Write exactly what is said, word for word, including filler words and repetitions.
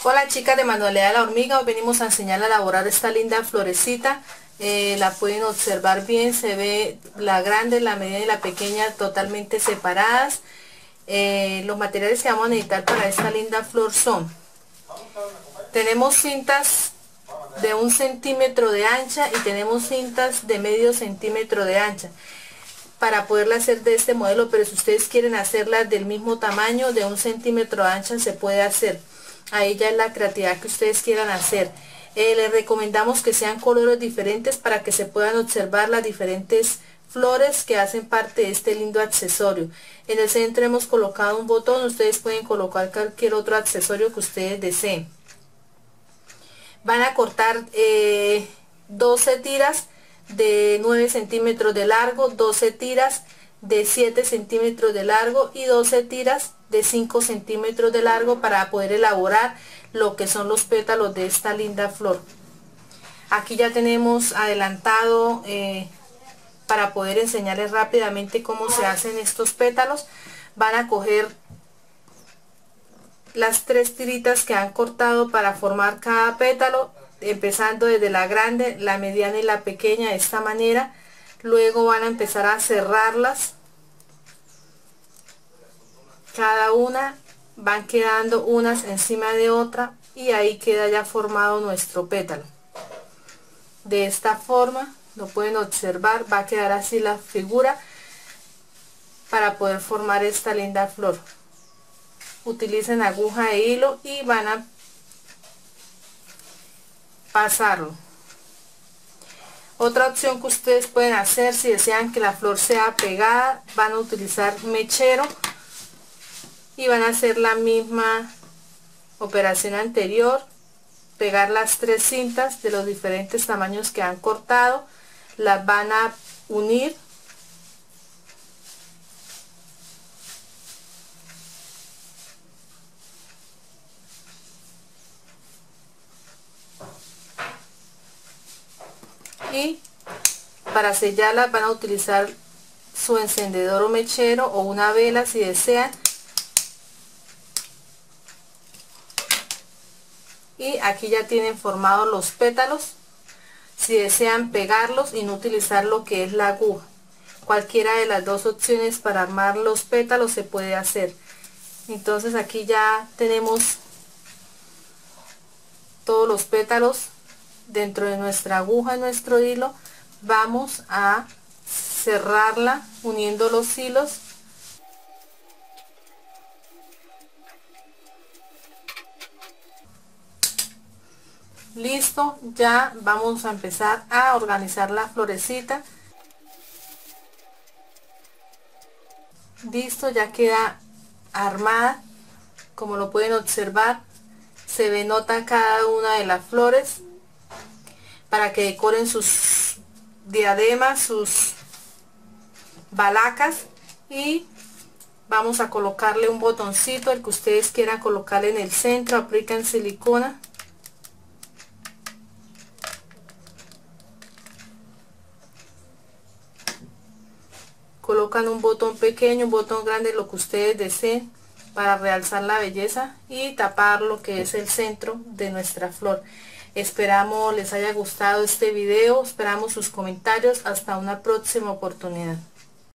Hola chicas de Manualidad de la Hormiga, hoy venimos a enseñar a elaborar esta linda florecita. Eh, la pueden observar bien, se ve la grande, la mediana y la pequeña totalmente separadas. Eh, los materiales que vamos a necesitar para esta linda flor son: tenemos cintas de un centímetro de ancha y tenemos cintas de medio centímetro de ancha para poderla hacer de este modelo, pero si ustedes quieren hacerla del mismo tamaño, de un centímetro de ancha, se puede hacer. Ahí ya es la creatividad que ustedes quieran hacer. Eh, les recomendamos que sean colores diferentes para que se puedan observar las diferentes flores que hacen parte de este lindo accesorio. En el centro hemos colocado un botón, ustedes pueden colocar cualquier otro accesorio que ustedes deseen. Van a cortar eh, doce tiras de nueve centímetros de largo, doce tiras de siete centímetros de largo y doce tiras de cinco centímetros de largo para poder elaborar lo que son los pétalos de esta linda flor. Aquí ya tenemos adelantado eh, para poder enseñarles rápidamente cómo se hacen estos pétalos. Van a coger las tres tiritas que han cortado para formar cada pétalo, empezando desde la grande, la mediana y la pequeña, de esta manera. Luego van a empezar a cerrarlas, cada una van quedando unas encima de otra y ahí queda ya formado nuestro pétalo. De esta forma lo pueden observar, va a quedar así la figura para poder formar esta linda flor. Utilicen aguja e hilo y van a pasarlo. Otra opción que ustedes pueden hacer, si desean que la flor sea pegada, van a utilizar mechero y van a hacer la misma operación anterior, pegar las tres cintas de los diferentes tamaños que han cortado, las van a unir y para sellarlas van a utilizar su encendedor o mechero o una vela si desean, y aquí ya tienen formados los pétalos. Si desean pegarlos y no utilizar lo que es la aguja, cualquiera de las dos opciones para armar los pétalos se puede hacer. Entonces aquí ya tenemos todos los pétalos dentro de nuestra aguja y nuestro hilo. Vamos a cerrarla uniendo los hilos. Listo, ya vamos a empezar a organizar la florecita. Listo, ya queda armada. Como lo pueden observar, se denota cada una de las flores para que decoren sus diademas, sus balacas, y vamos a colocarle un botoncito, el que ustedes quieran colocarle en el centro. Aplican silicona. Colocan un botón pequeño, un botón grande, lo que ustedes deseen para realzar la belleza y tapar lo que es el centro de nuestra flor. Esperamos les haya gustado este video, esperamos sus comentarios. Hasta una próxima oportunidad.